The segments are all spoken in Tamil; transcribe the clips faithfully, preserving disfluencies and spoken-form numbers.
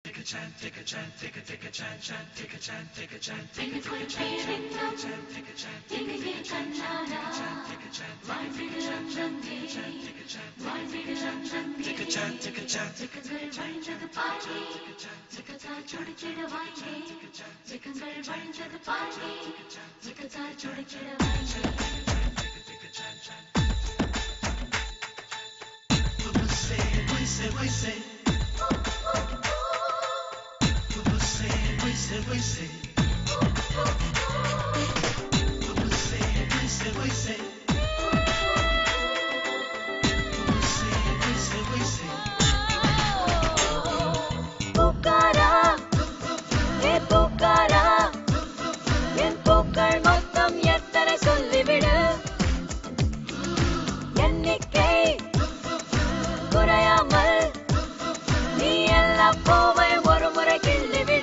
Take a chance, take a chance, take a take a chance, chance, take a chance, take a chance, take a take a chance, take a chance, take a chance, take a take a chance, take a chance, why take a chance, take a chance, take a chance, why take a chance, take a chance, take a chance, take a chance, take a party, take a chance, take a chance, chodi chida why take a chance, take a chance, why take the party, take a chance, chodi chida why take a chance, take a chance. We say, we say, we say. We say, we say, we say, we say, we say, we say, we say. Pookara, hey Pookara, en pookal mottham ettana solli vidu, ennikai kurayamal nee ella povai oru murai killi vidu.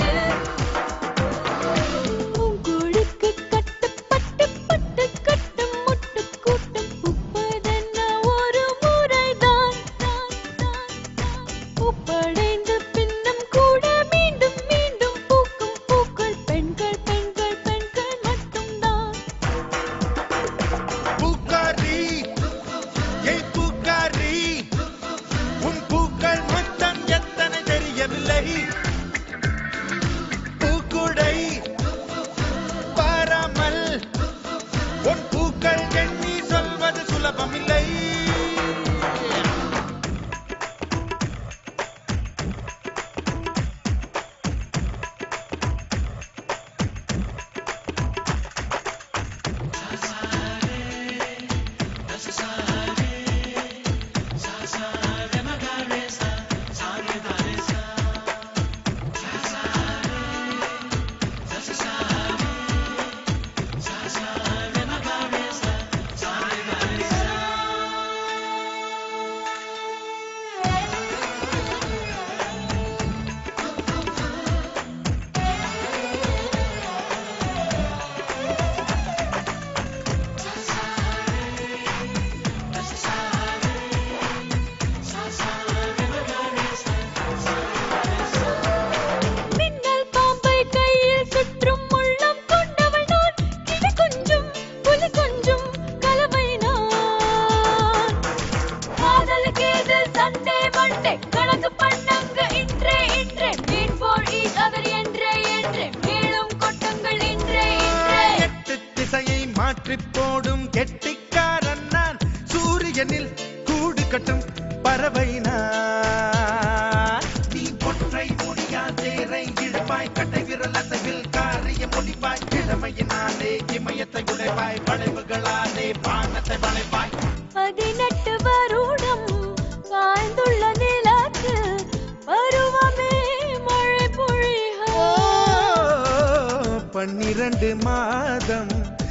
பன்னிரண்டு மாதம்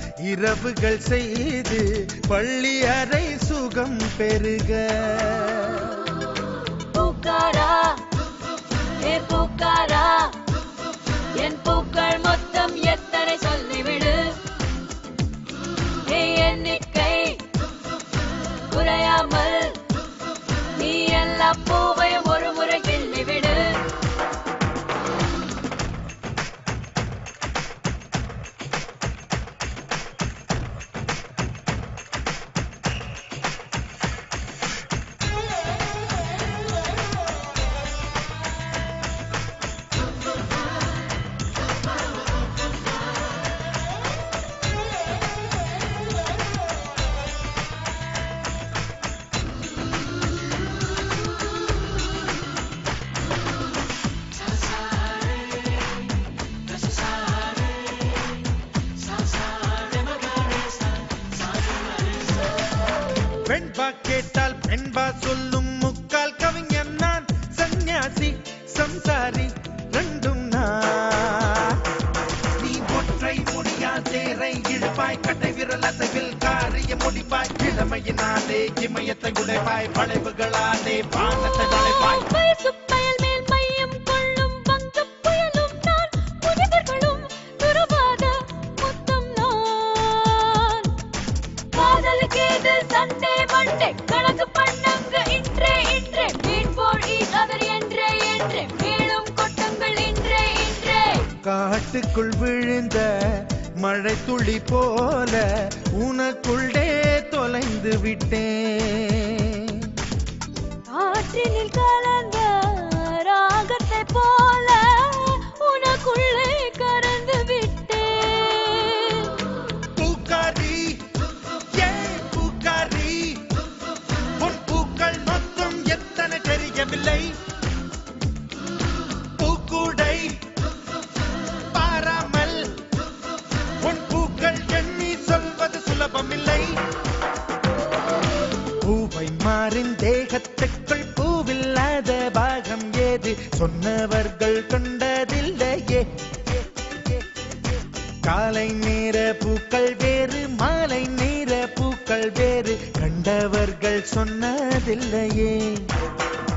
இரவுகள் செய்து பள்ளி அறை சுகம் பெருக. பூக்காரா ஏ பூக்காரா என் பூக்கள் மொத்தம் எத்தனை சொல்லிவிடு, எண்ணிக்கை குறையாமல் நீ எல்லா பூவையும் ஒரு முறை கிள்ளிவிடு. வெண்பா கேட்டால் பெண்பா சொல்லும் முக்கால் கவிஞன் நான், சந்நியாசி சம்சாரி ரெண்டும் நான். நீ ஒற்றை மொழியா சேரை இழுப்பாய், கட்டை விரல் அசைவில் காரிய முடிப்பாய், இளமையினாலே இமயத்தை உடைப்பாய், வளைவுகளாலே பானத்தை வளைப்பாய். கணக்கு பண்ணங்க இன்றே இன்றே மீட் ஃபார் ஈச் அதர் என்றே என்றே மேலும் கொட்டங்க காட்டுக்குள் விழுந்த மழை துளி போல உனக்குள்ளே தொலைந்து விட்டேன். ஆற்றினில் கலந்த ராகத்தை போல உனக்குள்ளே கறந்து விட்டேன். பூக்காரி ஏ பூக்காரி உன் பூக்கள் மொத்தம் எத்தனை தெரியவில்லை. பூக்கூடை பாராமல் உன் பூக்கள் எண்ணி சொல்வது சுலபமில்லை. பூவை மாறின் தேகத்துக்குள் பூவில்லாத பாகம் ஏது சொன்னவர்கள் கொண்டதில்லையே. காலை நேர பூக்கள் வேறு மாலை நேர பூக்கள் வேறு கண்டவர்கள் சொன்னதில்லையே.